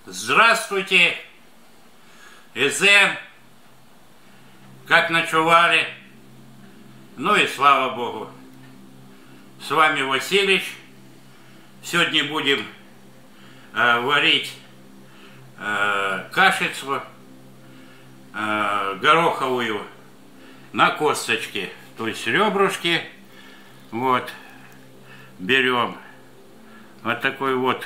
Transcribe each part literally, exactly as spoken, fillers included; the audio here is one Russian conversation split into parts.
Здравствуйте, Эзем, как ночевали? Ну и слава Богу. С вами Василич. Сегодня будем э, варить э, кашицу э, гороховую на косточке, то есть ребрышки. Вот, берем вот такой вот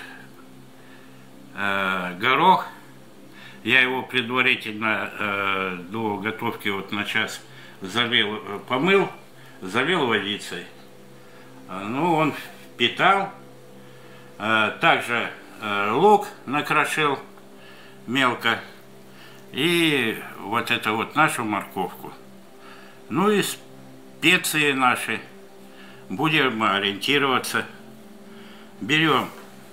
э, горох. Я его предварительно э, до готовки вот на час залил, помыл, залил водицей. Ну, он впитал. Э, также э, лук накрошил мелко. И вот это вот нашу морковку. Ну и специи наши. Будем ориентироваться. Берем.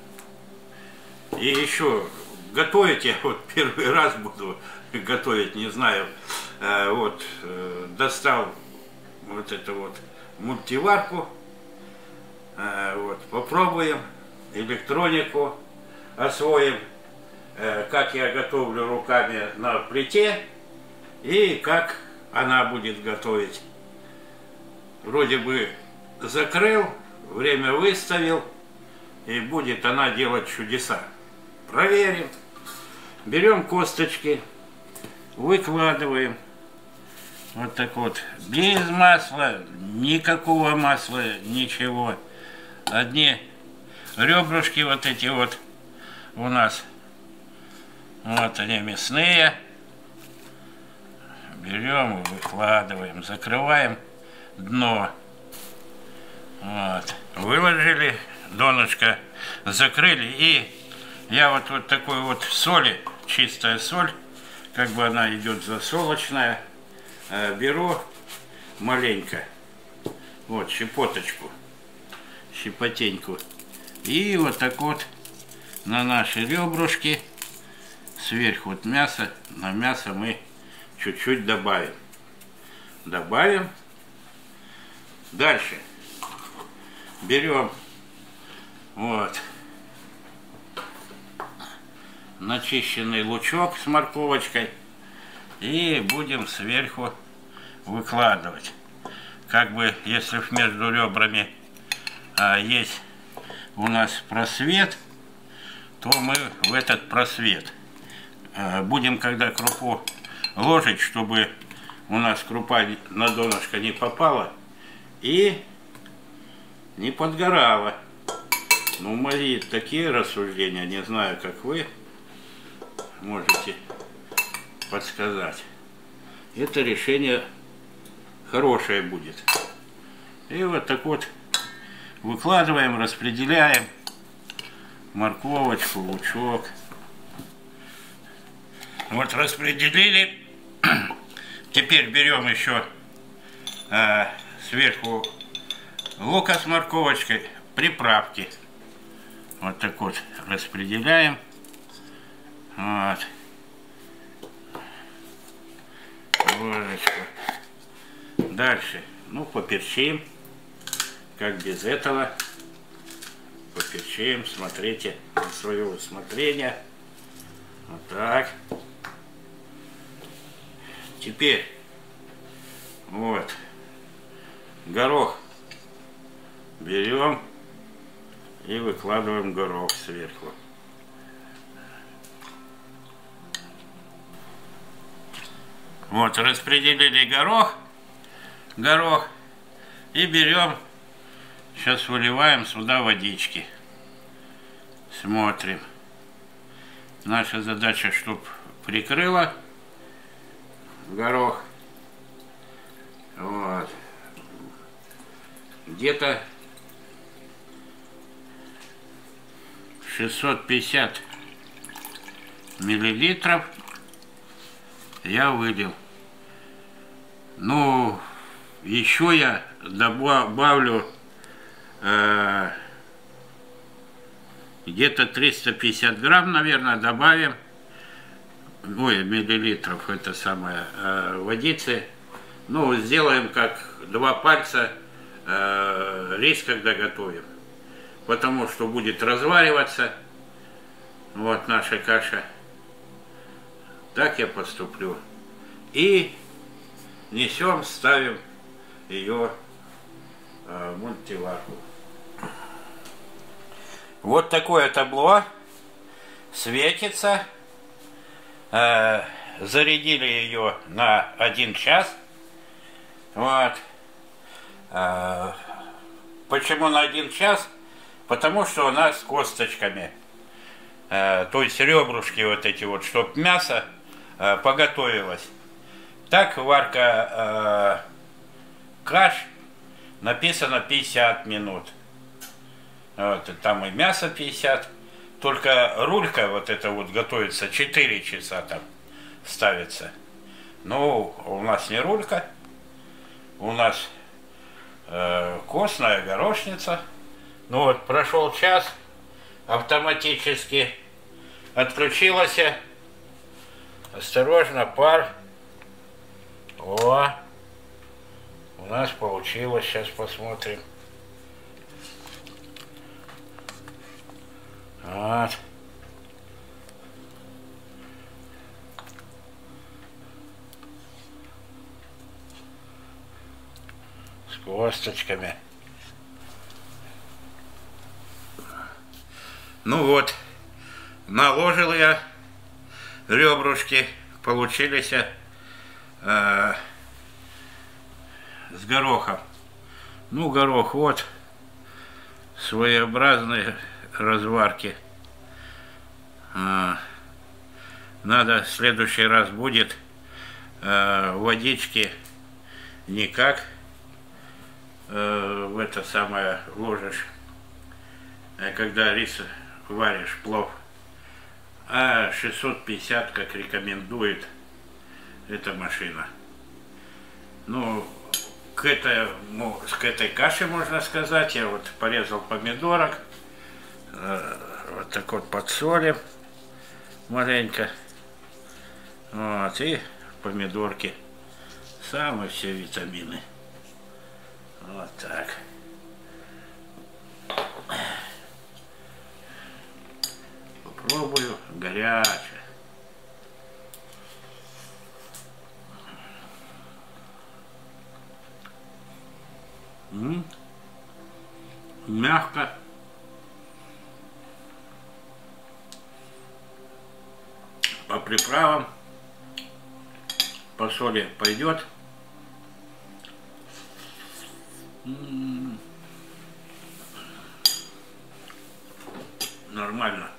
И еще готовить я вот первый раз буду готовить, не знаю. Э, вот э, достал вот эту вот мультиварку. Э, вот попробуем электронику, освоим, э, как я готовлю руками на плите и как она будет готовить. Вроде бы закрыл, время выставил, и будет она делать чудеса. Проверим. Берем косточки, выкладываем. Вот так вот. Без масла, никакого масла, ничего. Одни ребрышки вот эти вот у нас. Вот они мясные. Берем, выкладываем, закрываем дно. Вот. Выложили, донышко закрыли, и я вот, вот такой вот соли, чистая соль, как бы она идет засолочная, э, беру маленько, вот, щепоточку, щепотеньку, и вот так вот на наши ребрышки, сверху вот мясо, на мясо мы чуть-чуть добавим. Добавим. Дальше берем вот начищенный лучок с морковочкой и будем сверху выкладывать. Как бы, если между ребрами а, есть у нас просвет, то мы в этот просвет а, будем, когда крупу ложить, чтобы у нас крупа на донышко не попала и не подгорала. Ну, мои такие рассуждения, не знаю, как вы можете подсказать. Это решение хорошее будет. И вот так вот выкладываем, распределяем морковочку, лучок. Вот распределили. Теперь берем еще э, сверху лука с морковочкой, приправки. Вот так вот распределяем. Вот. Ложечку. Дальше. Ну, поперчим. Как без этого. Поперчим. Смотрите на свое усмотрение. Вот так. Теперь. Вот. Горох. Берем и выкладываем горох сверху. Вот, распределили горох, горох, и берем, сейчас выливаем сюда водички. Смотрим. Наша задача, чтобы прикрыла горох. Вот. Где-то шестьсот пятьдесят миллилитров я вылил. Ну, еще я добавлю э, где-то триста пятьдесят грамм, наверное, добавим. Ой, миллилитров, это самое, э, водицы. Ну, сделаем как два пальца э, рис, когда готовим. Потому что будет развариваться. Вот наша каша. Так я поступлю. И несем, ставим ее э, в мультиварку. Вот такое табло. Светится. Э, зарядили ее на один час. Вот. Э, почему на один час? Потому что у нас с косточками. Э, то есть ребрышки вот эти вот, чтобы мясо э, поготовилось. Так варка э, каш написано пятьдесят минут. Вот, там и мясо пятьдесят. Только рулька вот это вот готовится четыре часа там ставится. Ну, у нас не рулька. У нас э, костная горошница. Ну вот, прошел час, автоматически отключилась. Осторожно, пар. О, у нас получилось, сейчас посмотрим. Вот. С косточками. Ну вот, наложил я ребрышки, получились э, с горохом. Ну, горох вот, своеобразные разварки. А, надо в следующий раз будет э, водички не как э, в это самое ложишь, э, когда рис варишь, плов, а шестьсот пятьдесят, как рекомендует эта машина. Ну, к этой, к этой каше, можно сказать, я вот порезал помидорок, э, вот так вот подсолим маленько, вот, и помидорки, самые все витамины, вот так. Попробую, горячее. М-м-м. Мягко. По приправам, по соли пойдет. М-м-м. Нормально.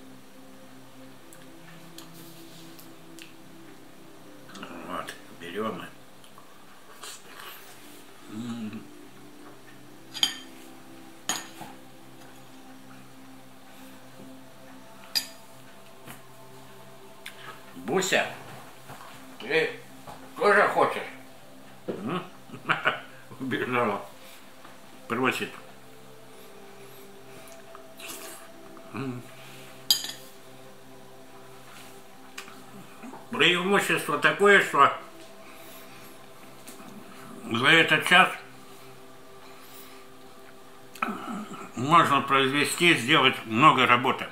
Вот, берем и м-м. Буся, ты тоже хочешь? Убежала. Просит. Преимущество такое, что за этот час можно произвести, сделать много работы.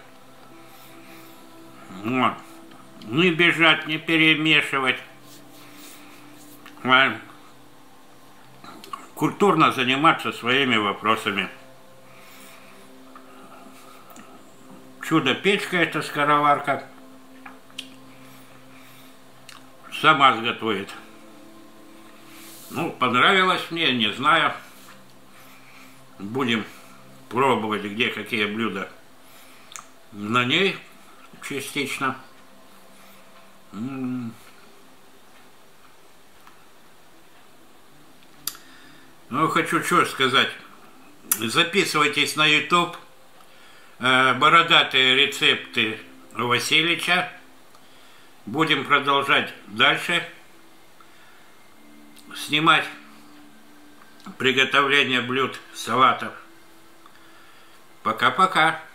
Вот. Не бежать, не перемешивать. А культурно заниматься своими вопросами. Чудо-печка, это скороварка. Сама сготовит. Ну, понравилось мне, не знаю. Будем пробовать, где какие блюда на ней частично. М-м. Ну, хочу что сказать. Записывайтесь на YouTube. Бородатые рецепты Васильича. Будем продолжать дальше снимать приготовление блюд, салатов. Пока-пока.